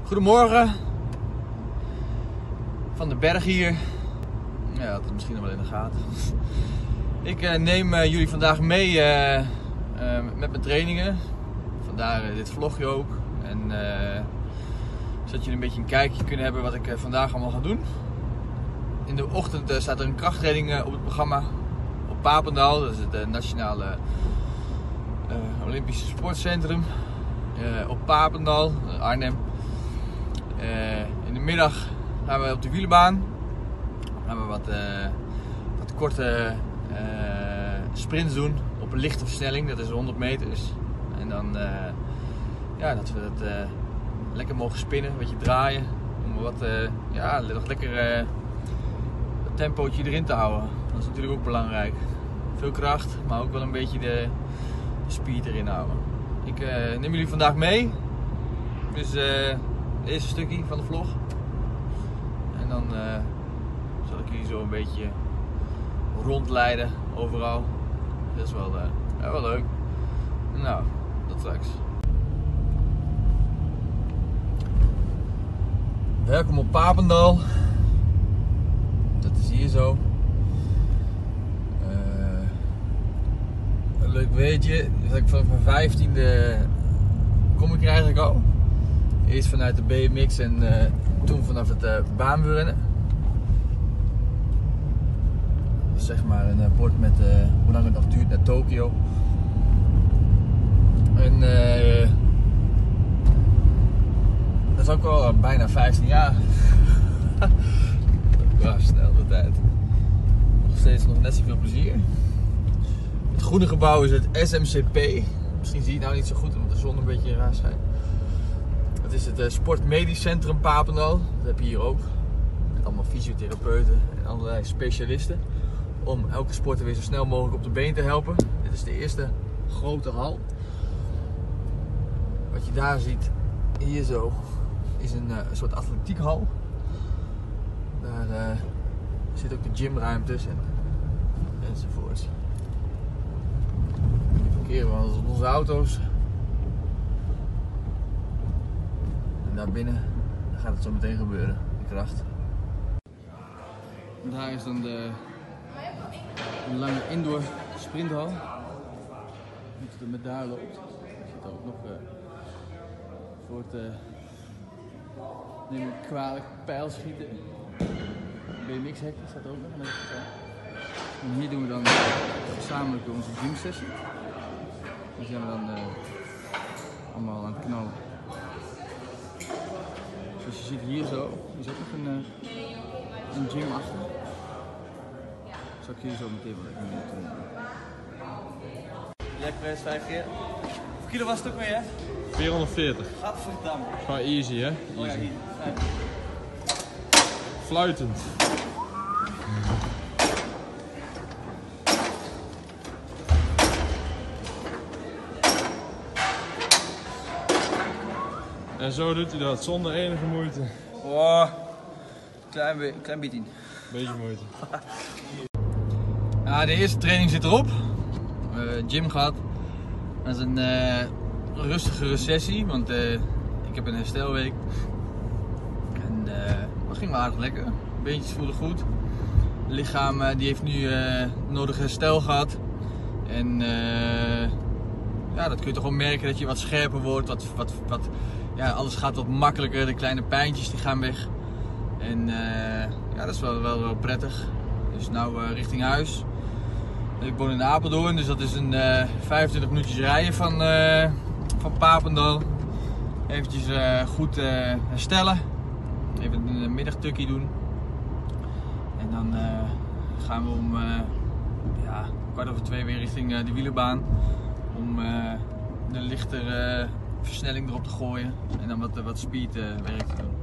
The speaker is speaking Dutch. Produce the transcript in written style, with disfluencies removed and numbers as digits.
Goedemorgen van de berg hier. Ja, dat is misschien nog wel in de gaten. Ik neem jullie vandaag mee met mijn trainingen. Vandaar dit vlogje ook. En zodat jullie een beetje een kijkje kunnen hebben wat ik vandaag allemaal ga doen. In de ochtend staat er een krachttraining op het programma op Papendal. Dat is het nationale Olympische Sportcentrum op Papendal, Arnhem. In de middag gaan we op de wielerbaan. Gaan we wat korte sprints doen op een lichte versnelling, dat is 100 meters. En dan dat we dat lekker mogen spinnen, een beetje draaien. Om nog lekker tempootje erin te houden. Dat is natuurlijk ook belangrijk. Veel kracht, maar ook wel een beetje de speed erin houden. Ik neem jullie vandaag mee. Dus het eerste stukje van de vlog. En dan zal ik jullie zo een beetje rondleiden overal. Dat is wel leuk. Nou, tot straks. Welkom op Papendal. Dat is hier zo. Een leuk weetje. Dat ik vanaf mijn 15e kom ik er eigenlijk al. Eerst vanuit de BMX en toen vanaf het baanwielrennen. Dat is zeg maar een bord met hoe lang het nog duurt naar Tokio. En dat is ook al bijna 15 jaar. Ja, snel de tijd. Nog steeds net zoveel plezier. Het groene gebouw is het SMCP. Misschien zie je het nou niet zo goed omdat de zon een beetje raar schijnt. Het is het Sportmedisch Centrum Papendal. Dat heb je hier ook. Met allemaal fysiotherapeuten en allerlei specialisten. Om elke sporter weer zo snel mogelijk op de been te helpen. Dit is de eerste grote hal. Wat je daar ziet, hier zo, is een soort atletiekhal. Daar zit ook de gymruimtes enzovoort. Parkeren we onze auto's. En daar binnen gaat het zo meteen gebeuren, de kracht. En daar is dan de lange indoor sprinthal. Als het met daar loopt, zit er ook nog voor het neem ik kwalijk pijlschieten. BMX-hekje staat ook nog. En hier doen we dan gezamenlijk onze gymsessie. Hier zijn we dan allemaal aan het knallen. Zoals je ziet hier zo, is ook nog een gym achter. Zal ik hier zo meteen wel even mee doen. Lekpress 5 keer. Hoeveel kilo was het ook weer, hè? 440. Gadverdamme. Gewoon easy, hè? Easy. Oh ja, hier. Fluitend. En zo doet hij dat, zonder enige moeite. Oh, klein beetje. Beetje moeite. Ja, de eerste training zit erop. Gym gehad. Dat is een rustigere sessie, want ik heb een herstelweek. En dat ging wel aardig lekker. Beentjes voelden goed. Het lichaam die heeft nu nodig herstel gehad. En dat kun je toch wel merken dat je wat scherper wordt. Alles gaat wat makkelijker. De kleine pijntjes die gaan weg. En dat is wel prettig. Dus nou richting huis. Ik woon in Apeldoorn, dus dat is een 25 minuutjes rijden van Papendal. Eventjes goed herstellen. Even een middagtukkie doen. En dan gaan we om 2:15 weer richting de wielerbaan. Om een lichtere versnelling erop te gooien. En dan wat speed werk te doen.